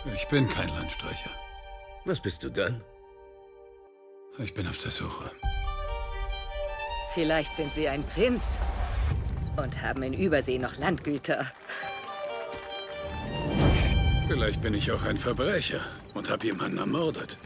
Ich bin kein Landstreicher. Was bist du dann? Ich bin auf der Suche. Vielleicht sind Sie ein Prinz und haben in Übersee noch Landgüter. Vielleicht bin ich auch ein Verbrecher und habe jemanden ermordet.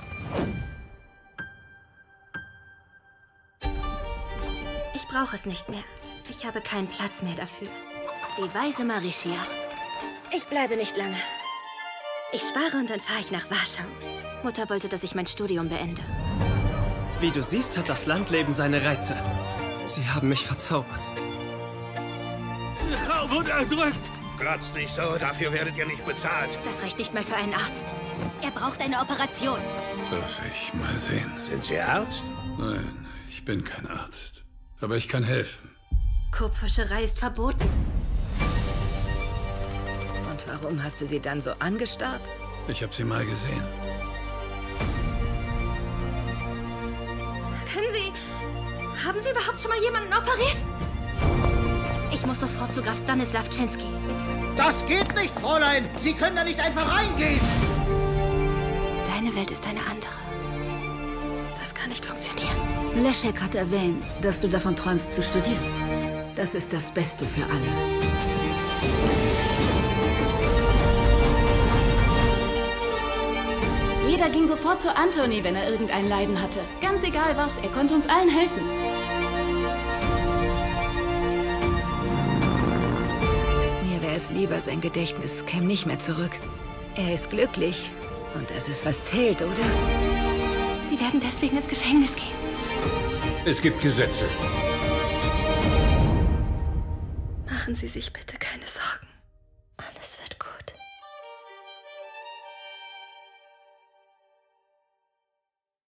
Ich brauche es nicht mehr. Ich habe keinen Platz mehr dafür. Die weise Marischia. Ich bleibe nicht lange. Ich spare und dann fahre ich nach Warschau. Mutter wollte, dass ich mein Studium beende. Wie du siehst, hat das Landleben seine Reize. Sie haben mich verzaubert. Frau wurde erdrückt! Glotzt nicht so, dafür werdet ihr nicht bezahlt. Das reicht nicht mal für einen Arzt. Er braucht eine Operation. Darf ich mal sehen? Sind Sie Arzt? Nein, ich bin kein Arzt. Aber ich kann helfen. Kobfischerei ist verboten. Und warum hast du sie dann so angestarrt? Ich habe sie mal gesehen. Haben Sie überhaupt schon mal jemanden operiert? Ich muss sofort zu Graf Stanislav Tschinski. Bitte. Das geht nicht, Fräulein! Sie können da nicht einfach reingehen! Deine Welt ist eine andere. Das kann nicht funktionieren. Leszek hat erwähnt, dass du davon träumst zu studieren. Das ist das Beste für alle. Jeder ging sofort zu Anthony, wenn er irgendein Leiden hatte. Ganz egal was, er konnte uns allen helfen. Mir wäre es lieber, sein Gedächtnis käme nicht mehr zurück. Er ist glücklich. Und das ist, was zählt, oder? Sie werden deswegen ins Gefängnis gehen. Es gibt Gesetze. Machen Sie sich bitte keine Sorgen.